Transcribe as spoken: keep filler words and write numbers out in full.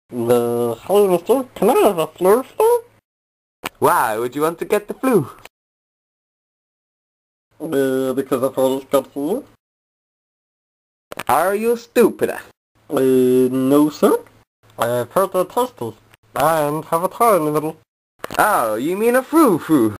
Uh, hey mister, can I have a flu, sir? Why would you want to get the flu? Uh, because I've always got flu. Are you stupid? Uh, no sir. I've heard they're tasty, and have a tar in the middle. Oh, you mean a FruFoo?